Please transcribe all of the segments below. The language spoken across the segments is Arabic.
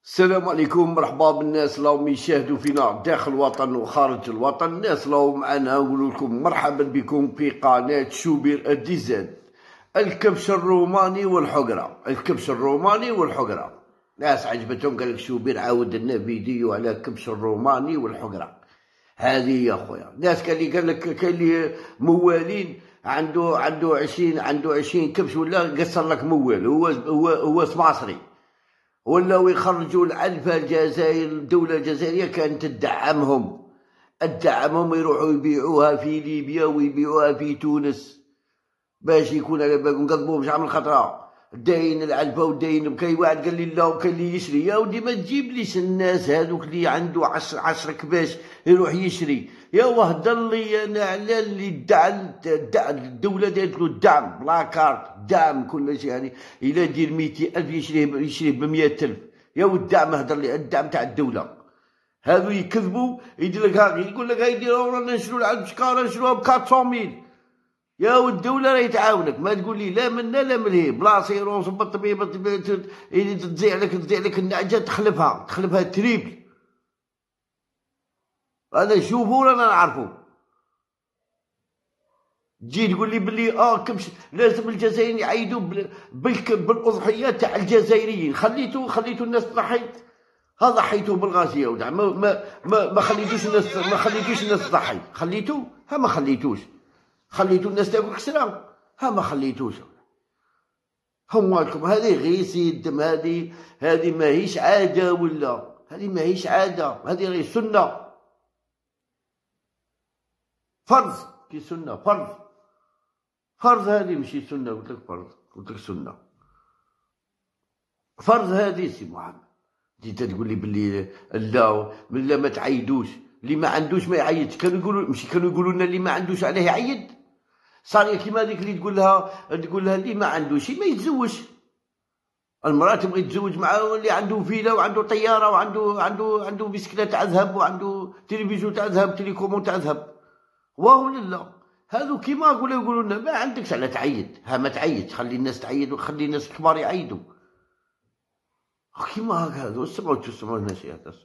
السلام عليكم، مرحبا بالناس اللي يشاهدوا فينا داخل الوطن وخارج الوطن. الناس اللي معنا نقول لكم مرحبا بكم في قناة شوبير الديزاد. الكبش الروماني والحقرة، الكبش الروماني والحقرة. ناس عجبتهم، قال لك شوبير عاود لنا فيديو على الكبش الروماني والحقرة. هذه يا خويا ناس قال لك كاين اللي موالين عنده 20 كبش ولا قصر لك موال، هو سماصري، ولاو يخرجوا العلفة الجزائر. الدولة الجزائرية كانت تدعمهم يروحوا يبيعوها في ليبيا ويبيعوها في تونس باش يكون على بالكم. نقضبوهم شحال من خطرة داين العلفة وداين. كاين واحد قال لي لا، وكاين اللي يشري. يا ودي ما تجيبليش الناس هذوك اللي عنده 10 كباش يروح يشري. يا وهدر لي انا على اللي دعم الدولة دارت له الدعم بلا كارت، دعم كل شيء. يعني الا دير 200,000 يشريه ب100,000. يا والدعم هدر لي الدعم تاع الدولة. هذو يكذبوا، يدير لك يقول لك يديروا رانا نشرو العلف بشكاره نشروها ب 400,000. يا والدولة راهي تعاونك، ما تقول لي لا منا لا من هي. بلا سيروس بالطبيب تزيع لك النعجة تخلفها تريبل. هذا شوفوا رانا نعرفوا. تجي تقول لي بلي كبش لازم الجزائريين يعيدوا بالاضحيه تاع الجزائريين. خليتوا الناس تضحي. ضحيتوا بالغازيه يا ودع. ما خليتوش الناس تضحي. ما خليتوا الناس تاكل كسرة. ما خليتوش. همالكم هذه غيسي الدم. هذه ماهيش عاده، ولا هذه ماهيش عاده، هذه غير سنه فرض. كي سنه فرض هذه ماشي سنه. قلت لك فرض، قلت لك سنه فرض هذه. سي محمد جيت تقول لي بلي لا ما تعيدوش. اللي ما عندوش ما يعيدش. كانوا يقولوا لنا اللي ما عندوش عليه يعيد. صار كيما هذيك اللي تقول لها اللي ما عندوش ما يتزوجش. المرأة تبغي تتزوج مع اللي عنده فيلا وعنده طيارة وعنده بسكليت تاع ذهب وعنده تلفزيون تاع ذهب، تليكومون تاع ذهب. واو لا، هذو كيما يقولوا لنا ما عندكش على تعيد. ما تعيد، خلي الناس تعيد وخلي الناس الكبار يعيدوا. كيما هكا هذو تسمعوا الناس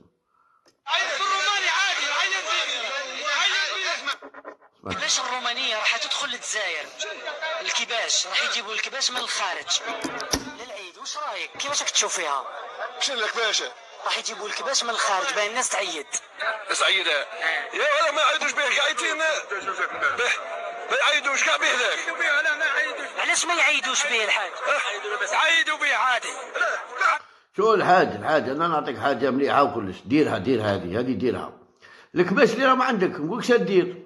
الكباش الرومانية راح تدخل للجزائر. الكباش راح يجيبوا الكباش من الخارج للعيد. واش رايك؟ كيفاش راك تشوف فيها؟ شنو الكباش؟ راح يجيبوا الكباش من الخارج باين الناس تعيد. يا ولا ما يعيدوش به قاعدين ما يعيدوش كاع به ذاك. علاش ما يعيدوش به الحاج؟ عيدوا به عادي. شو الحاج انا نعطيك حاجه مليحه وكلش. ديرها هذه ديرها. الكباش اللي راهم عندك نقولك شا دير،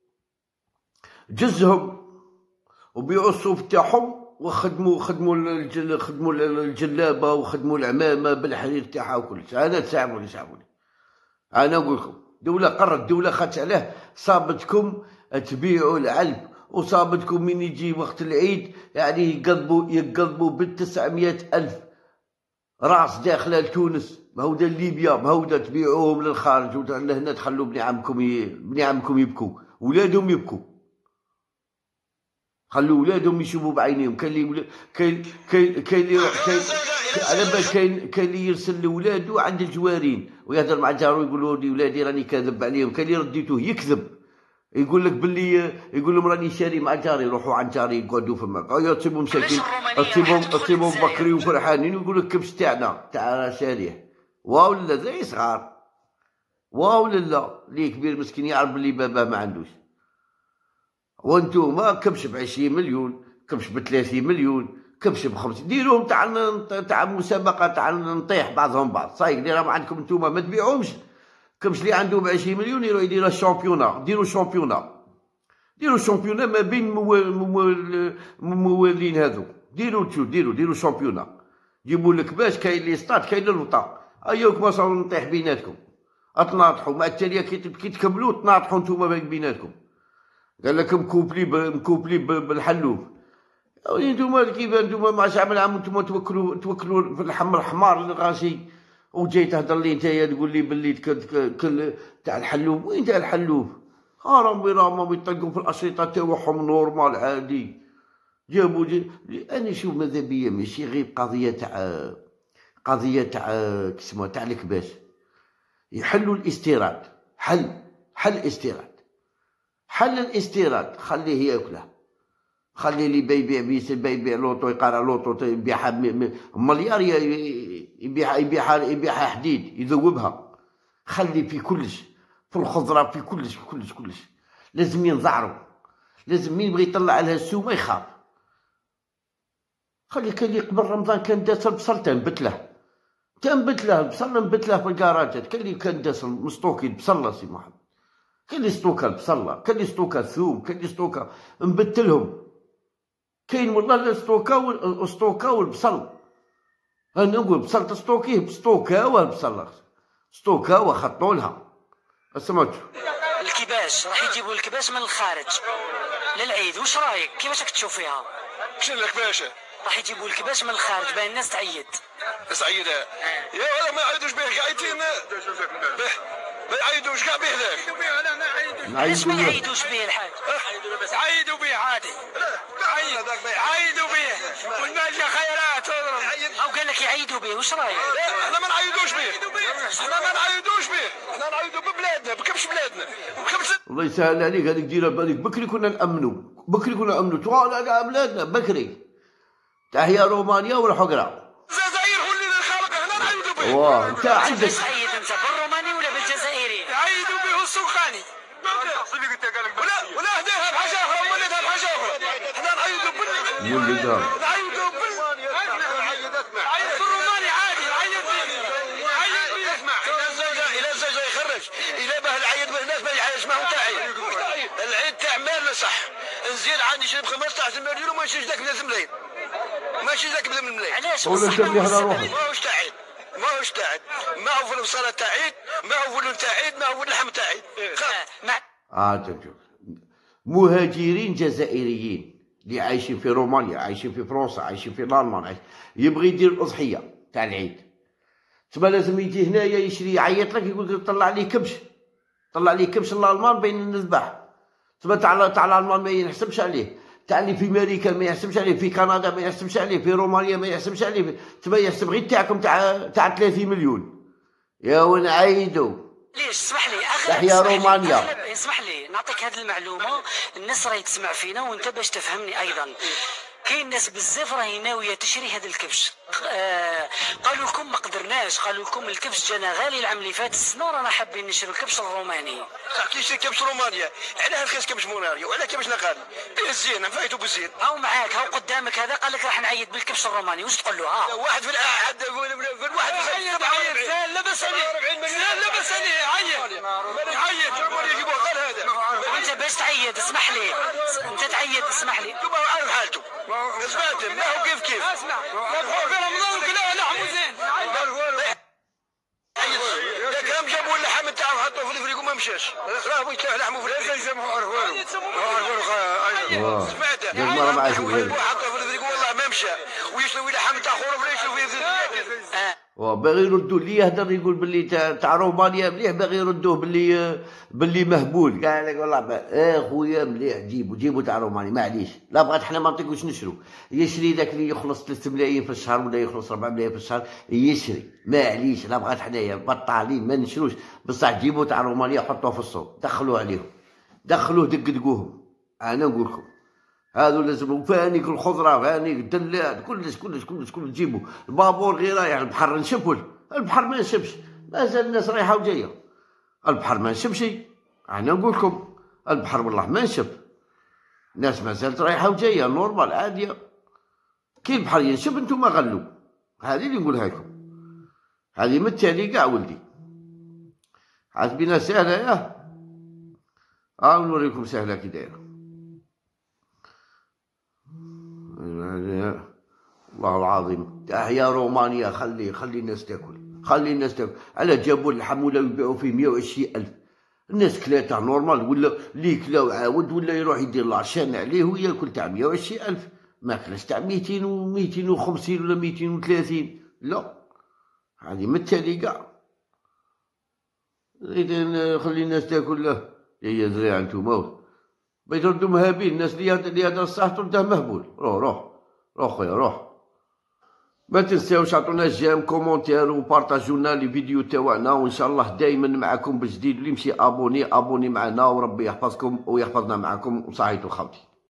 جزهم وبيعوا الصوف تاعهم وخدموا الجلابه وخدموا العمامه بالحرير تاعها وكلش. هذا تساعدوني. انا نقول لكم الدوله خدت عليه. صابتكم تبيعوا العلف، وصابتكم من يجي وقت العيد يعني يقلبوا ب900,000 راس داخله لتونس. ما هو ليبيا، ما هو تبيعوهم للخارج ولهنا تخلوا بني عمكم يبكوا، ولادهم يبكوا. خلوا ولادهم يشوفوا بعينيهم. كاين على بال كاين اللي يرسل لولادو عند الجوارين ويهضر مع جارو يقول لي ولادي راني كاذب عليهم. كاين اللي رديتوه يكذب، يقول لك باللي يقول لهم راني شاري مع جاري. يروحوا عند جاري يقعدوا فما تصيبهم مساكين، تصيبهم بكري وفرحانين ويقول لك كبش تاعنا تاع شاريه. واو لا زي صغار. واو لا اللي كبير مسكين يعرف باللي باباه ما عندوش. وانتوما كبش ب20 مليون، كبش ب30 مليون، كبش ب50. ديروهم تاع مسابقه تاع نطيح بعضهم بعض. صايق اللي راهم عندكم نتوما ما تبيعوهمش. كبش اللي عنده ب20 مليون يروح يدير الشامبيونا. ديروا شامبيونا ما بين الموالين هذو. ديروا شامبيونا. جيبوا لك باش كاين اللي يصطاد كاين الوطا. ايوك ما صاروا نطيح بيناتكم. تناطحوا مع التاليه كي تكملوا تناطحوا نتوما بيناتكم. قال لك مكوبلي بالحلوف. نتوما كيف انتوما مع شعب العام نتوما توكلوا في اللحم الحمار الغاشي. وجاي تهضر لي نتايا تقول لي باللي كل تاع الحلوف. وين تاع الحلوف؟ راهم يطلقوا في الاشرطه تاعهم نورمال عادي. انا شوف ماذا بيا ماشي غير قضيه تاع كيسموها تاع الكباش، يحلوا الاستيراد. حل الاستيراد، خليه ياكله، خلي اللي يبيع لوطو، يقارع لوطو يبيعها مليار، يبيعها حديد يذوبها. خلي في كلش، في الخضره، في كلش لازم ينزعروا. لازم مين يبغي يطلع لها السوق ما يخاف. خلي كان قبل رمضان كان داس البصل تنبت له البصل، نبت له في الكراجات. كان اللي كان داس مستوكي البصل سي محمد، كان اللي ستوكا البصله، كان اللي ستوكا الثوم، كان اللي ستوكا، نبت لهم. كاين والله اللي ستوكاو البصل. انا نقول بصل تستوكيه، ستوكاوه البصل، ستوكاوه خطوا لها. سمعتوا الكباش راح يجيبوا الكباش من الخارج للعيد، واش رايك؟ كيفاش راك تشوف فيها؟ شنو الكباش؟ راح يجيبوا الكباش من الخارج بين الناس تعيد. تعيد يا ولا ما يعيدوش به قاعدين به، ما يعيدوش كاع به ذاك. علاش ما يعيدوش به الحاج؟ عيدوا به عادي، عيدوا به والمال خيرات. او قال لك يعيدوا به، واش رايك؟ احنا ما نعيدوش به، احنا نعيدوا ببلادنا، بكبش بلادنا الله يسهل عليك. هذيك ديرها بالك، بكري كنا نأمنوا طوال على بلادنا بكري. تحيا رومانيا والحقره. الجزائر هو اللي خلق، احنا نعيدوا به. واه انت عندك تعيد انت بالروماني ولا بالجزائري؟ عيدوا به السوقاني ولا هداها بحاجه اخرى، ولدها بحاجه اخرى. احنا نعيدوا عيد بالروماني عادي. عيد اسمع، الى الزوج يخرج، الى به العيد بالناس ما يعيش، ما هو تاعي العيد تاع مالنا صح. نزيد عندي شرب 15 مليون وما يشيش ذاك 3 ملايين، ماشي ذاك ب ملايين. علاش؟ ولا انت مليح روحك. ماهوش تاعي، ما هو في البصله تاع عيد، ما هو في اللون تاع عيد، ما هو في اللحم تاع عيد. شوف مهاجرين جزائريين اللي عايشين في رومانيا، عايشين في فرنسا، عايشين في الالمان، يبغي يدير الاضحيه تاع العيد، تما لازم يجي هنايا يشري، يعيط لك يقول لك طلع لي كبش الالمان بين نذبح. تما تاع الالمان ما يحسبش عليه، تاع اللي في امريكا ما يحسبش عليه، في كندا ما يحسبش عليه، في رومانيا ما يحسبش عليه، تما يحسب غير تاعكم تاع 30 مليون. يا ونعيدوا. ليش؟ اسمح لي تحيا رومانيا. اسمح لي نعطيك هذه المعلومه، الناس راهي تسمع فينا وانت باش تفهمني ايضا. كاين ناس بزاف راهي ناويه تشري هذا الكبش. قالوا لكم ما قدرناش، قالوا لكم الكبش جانا غالي العام اللي فات، السنه رانا حابين نشريو الكبش الروماني. صح كيشري كبش رومانيا، علاه رخيص كبش موناريا وعلاه كبش غالي؟ به الزين فايتو بالزين. هاو معاك، هاو قدامك هذا قال لك راح نعيد بالكبش الروماني، واش تقول له؟ واحد في الواحد لا بس عليه، عيط يجيبوه غير هذا. انت باش تعيد اسمح لي، انت تعيد اسمح لي. ما هو عارف حالته، سمعت ما هو كيف اسمع في رمضان كلها لحم زين. كم جابوا اللحم تاعهم حطوه في الفريق وما مشاش، راهو يتلاح لحمه في الفريق يسموه عرفوه. سمعت حطوه في الفريق والله ما مشى، ويشلو لحم تاع خروف يشلو فيه باغي يردوا اللي يهدر يقول باللي تاع رومانيا مليح، باغي يردوه باللي مهبول. قال لك والله خويا مليح، جيبوا تاع رومانيا معليش، لا بغات حنا ما نطيقوش نشرو. يشري ذاك اللي يخلص 3 ملايين في الشهر ولا يخلص 4 ملايين في الشهر يشري، معليش لا بغات حنايا بطالين ما نشروش. بصح جيبوا تاع رومانيا حطوه في السوق، دخلوه عليهم، دقدقوهم. انا نقول لكم هذو لازم فانيك الخضره، فانيك الدلات، كلش جيبوا. البابور غير رايح البحر نشبوا، البحر ما نشبش، مازال الناس رايحه وجايه، البحر ما نشبش. انا نقول لكم البحر والله ما نشب، الناس مازالت رايحه وجايه نورمال عاديه. كي البحر ينشب انتم غلوا، هذه اللي نقولها لكم، هذه من التالي كاع ولدي. حاسبينا سهله ياه، نوريكم سهله كي دايره. والله العظيم تحيا رومانيا. خلي الناس تاكل، على جابوا اللحم ولا يبيعوا فيه 120,000. الناس كلاته نورمال، ولا اللي كلاو عاود ولا يروح يدير لاشين عليه وياكل تاع 120,000، ما كلاش تاع 200 و 250 ولا 230. لا هذه من التالي كاع. خلي الناس تاكل له يا زريعه انتوما. بغيت تردوا مهابين، الناس اللي هذا الصح ترده مهبول. روح خويا روح. ما تنساوش عطونا جيم كومونتير وبارطاجيو لنا لي فيديو تاعنا، وان شاء الله دائما معكم بجديد. اللي يمشي ابوني معنا، وربي يحفظكم ويحفظنا معكم، وصحيتو خاوتي.